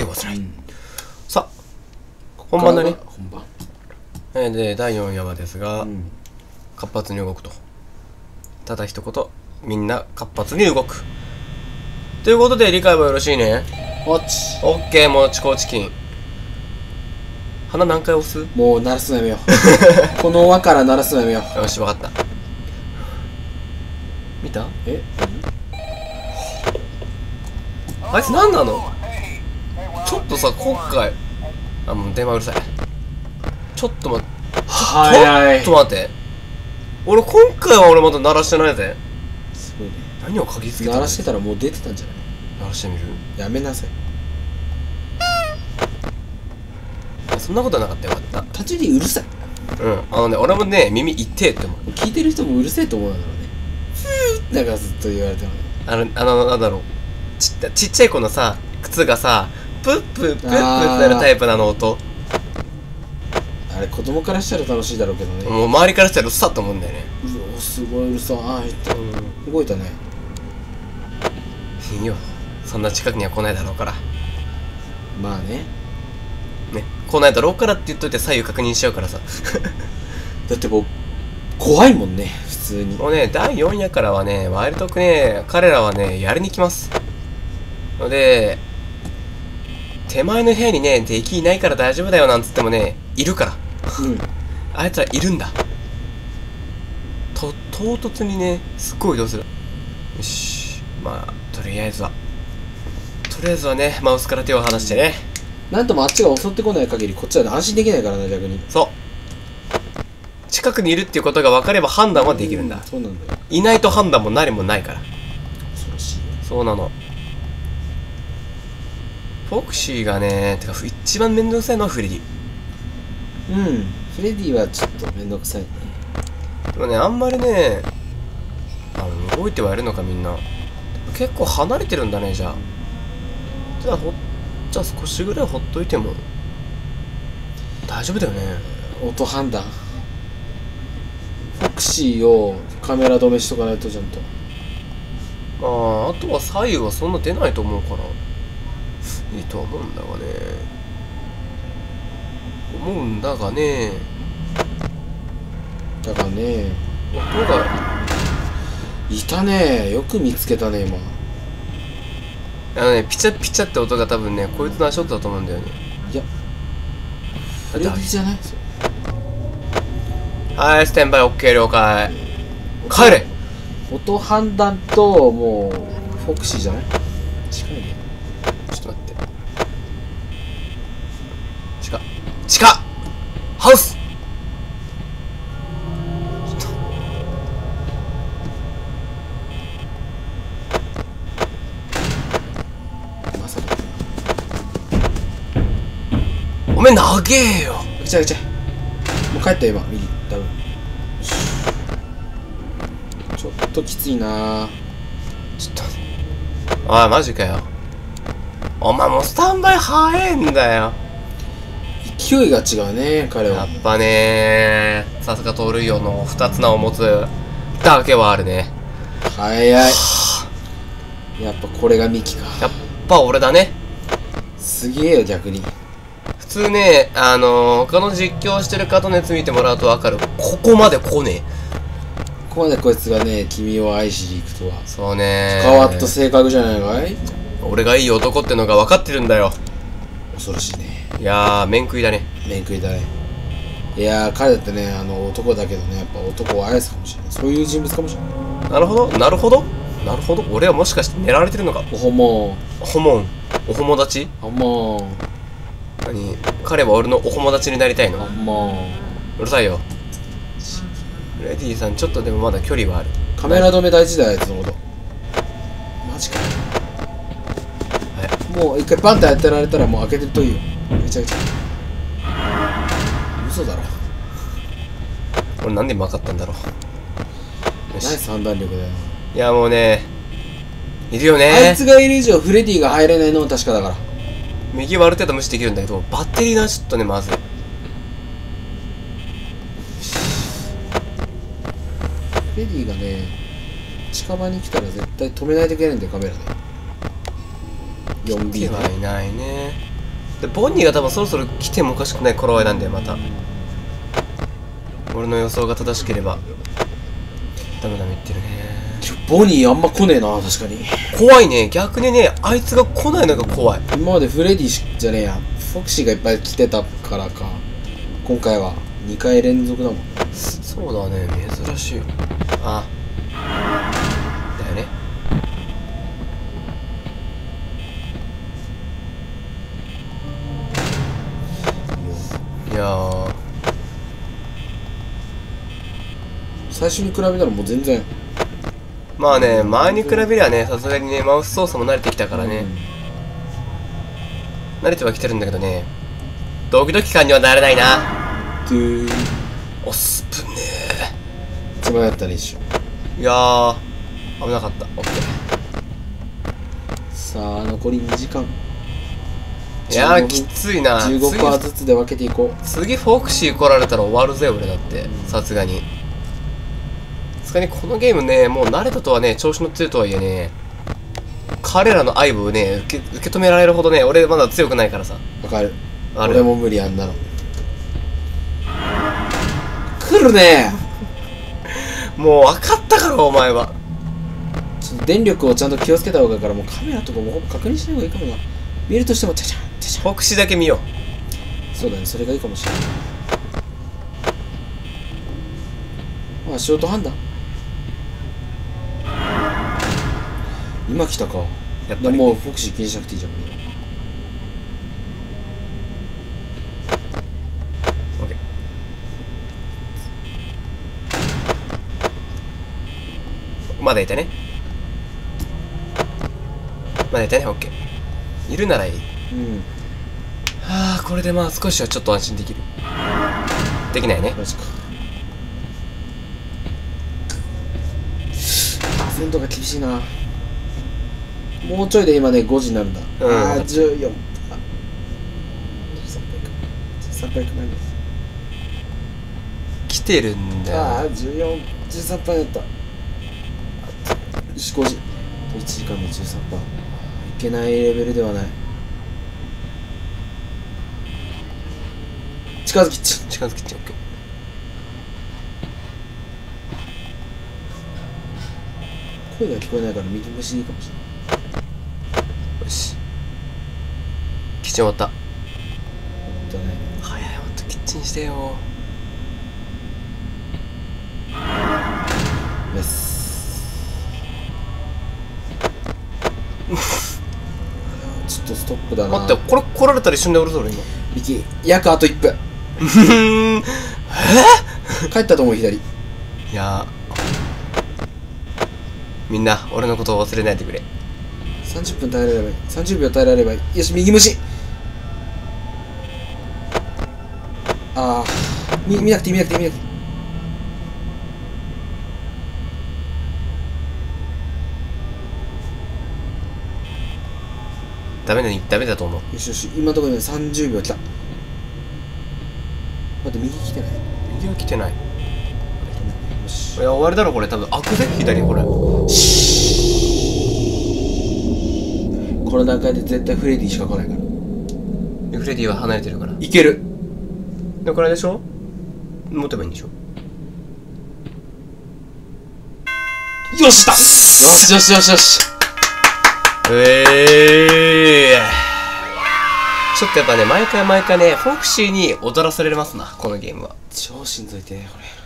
ございます。さあ、本番だね。で、第4夜はですが、活発に動くと。ただ一言、みんな活発に動く。ということで、理解はよろしいね。 オッケー、もちこチキン。鼻何回押す？ もう鳴らすのやめよう。この輪から鳴らすのやめよう。 よし、わかった。見た？あいつ何なの？ちょっとさ、今回もう電話うるさい。ちょっと待って。ちょっと待って。今回は俺まだ鳴らしてないぜ。 すごいね。 何を鍵付けたの？ 鳴らしてたらもう出てたんじゃない？ 鳴らしてみる？ やめなさい。 そんなことはなかったよ。よかった。 途中でうるさい。 俺もね、耳痛ってって思う。 聞いてる人もうるせえと思うんだろうね。なんかずっと言われてもなんだろう。ちっちゃい子のさ、靴がさ、プップップップってなるタイプなの音。 あれ子供からしたら楽しいだろうけどね。 もう周りからしたらうっさと思うんだよね。 すごいうるさい。動いたね。 いいよ。そんな近くには来ないだろうから。 まあね。 来ないだろうからって言っといて左右確認しちゃうからさ。 だってもう怖いもんね、普通に。 もうね、第4夜からはね、割とね、彼らはね、やりに来ます。ので、手前の部屋にね、敵いないから大丈夫だよなんつってもね、いるから。あいつらいるんだ。唐突にね、すっごい移動する。よし。まあ、とりあえずはね、マウスから手を離してね。 なんともあっちが襲ってこない限り、こっちは安心できないからな、逆に。 そう。近くにいるっていうことが分かれば判断はできるんだ。 そうなんだよ。 いないと判断も何もないから。 恐ろしい。 そうなの。フォクシーがね、てか一番めんどくさいのはフレディ。 フレディはちょっとめんどくさいね。 でもね、あんまりね、動いてはいるのかみんな。結構離れてるんだね、じゃあ。じゃあ少しぐらいほっといても大丈夫だよね。 音判断。フォクシーをカメラ止めしとかないとちゃんと。 あとは左右はそんな出ないと思うからいいとは思うんだがね。 だからね、 音がいたね。よく見つけたね、今。 ピチャピチャって音が多分ね、こいつの足音だと思うんだよね。 いや、フレディじゃない？ はい、ステンバイ OK 了解。帰れ。 音判断と、もうフォクシーじゃない？近いね。 ちょっと待って。地下ハウス。 まさか。 おめえ長えよ。 ちゃもう帰ったよ今。右多分。ちょっときついな。 ちょっとおい、マジかよ。お前もうスタンバイ早いんだよ。 勢いが違うね、彼は。 やっぱね、さすが盗塁王の2つ名を持つだけはあるね。 早い。やっぱこれがミキか。 やっぱ俺だね。 すげえよ、逆に。 普通ね、他の実況してる方のやつ見てもらうと分かる。ここまで来ねえ。 ここまでこいつがね、君を愛しに行くとは。 そうね。 変わった性格じゃないかい？ 俺がいい男ってのが分かってるんだよ。 恐ろしいね。 いやー、面食いだね。 面食いだね。いやー、彼だってね、男だけどね、やっぱ男を愛すかもしれない。そういう人物かもしれない。 なるほど。俺はもしかして狙われてるのか。 お友達？ 何？ 彼は俺のお友達になりたいの？うるさいよ。レディさん、ちょっとでもまだ距離はある。 カメラ止め大事だよ、あいつのこと。マジか。もう一回バンって当てられたらもう開けてるといいよ。めちゃくちゃ嘘だろ。 俺なんで分かったんだろう。 ナイス判断力だよ。 いやもうね、いるよね。 あいつがいる以上フレディが入れないのも確かだから。 右はある程度無視できるんだけど、バッテリーがちょっとね、まずい。 フレディがね、近場に来たら絶対止めないといけないんだよ、カメラで。4B はいないね。 でボニーが多分そろそろ来てもおかしくない頃合いなんだよ。また俺の予想が正しければ。ダメダメ言ってるね。 ボニーあんま来ねえな、確かに。 怖いね。逆にね、あいつが来ないのが怖い。 今までフレディじゃねえや、フォクシーがいっぱい来てたからか、今回は2回連続だもん。 そうだね、珍しい。あだよね。いやー、 最初に比べたらもう全然。 まあね、前に比べりゃね、さすがにね、マウス操作も慣れてきたからね、慣れてはきてるんだけどね、ドキドキ感にはなれないな。おすぶね一番やったら一緒。 ー。いやー、危なかった。オッケさあ残り2時間。 ー。いやー、きついな。 15% ずつで分けていこう。 次フォクシー来られたら終わるぜ俺だって。さすがにこのゲームね、もう慣れたとはね、調子乗ってるとはいえね、彼らの愛をね、受け止められるほどね、俺まだ強くないからさ。 わかる。 ある。 俺も無理あんなの。来るね。 もう分かったからお前は。 ちょっと電力をちゃんと気をつけた方がいいから、もうカメラとかもほぼ確認しない方がいいかもな。見るとしてもチャチャンチャチャン。 フォクシーだけ見よそうだね、それがいいかもしれない。まあショート判断。今来たか。 やっぱりもうフォクシー気にしなくていいじゃん。 オッケー。まだいたね。まだいたね。オッケー。いるならいい。 うん。 はあ、これでまあ少しはちょっと安心できる。できないね。 マジか。鮮度が厳しいな。もうちょいで今ね5時になるんだ。 うんああ14。13杯か。13杯かない。 来てるんだよ。 ああ14、13杯だった。よし5時。1時間で13杯。いけないレベルではない。近づきっち。 近づきっちゃう。オッケ声が聞こえないから右虫でいいかもしれない。 ー。よし。キッチン終わった。 だね。 早い、ほんとキッチンしてよ。 です。ちょっとストップだな。 待って、これ来られたら一瞬でおるぞ俺今。 ミキ、約あと1分。帰ったと思う、左。 いやみんな俺のことを忘れないでくれ。 30分耐えられればいい。30秒耐えられればいい。よし、右虫。ああ、見なくていい、見なくていい、見なくていい。 ダメだと思う。 よしよし、今のところね、30秒来た。待って、右来てない。 右は来てない。 よし。 いや終わりだろこれ。多分開くぜ左これ。 この段階で絶対フレディしか来ないから。 フレディは離れてるから。 いける。 でこれでしょ、持てばいいんでしょ。 よしだ。よしよしよしよし。 ちょっとやっぱね毎回ねフォクシーに踊らされますなこのゲームは。 超しんどいてこれ。